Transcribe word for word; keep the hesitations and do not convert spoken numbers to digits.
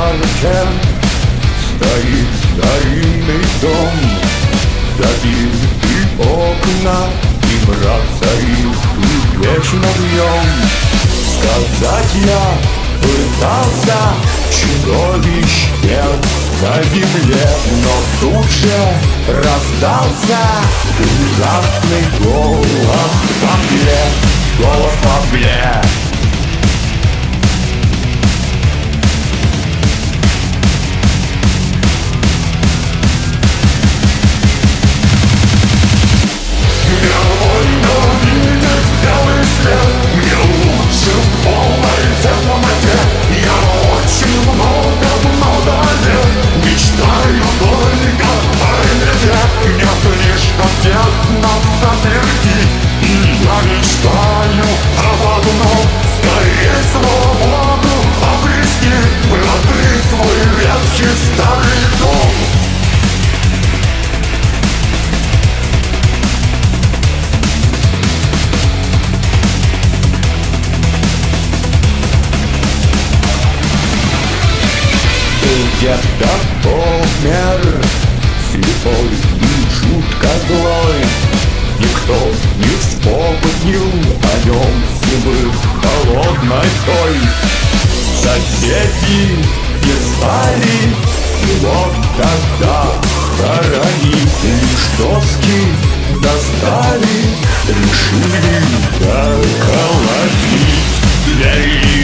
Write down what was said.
парке стоит старинный дом, забиты окна, и мрак царит вечно в нем. Сказать я пытался, чудовищ нет на земле, но тут же раздался ужасный голос во мгле, голос во мгле. Где-то помер, слепой и жутко злой. Никто не вспомнил о нем зимы холодной той. Соседи не спали, и вот тогда хоронили, доски достали, решили заколотить дверь.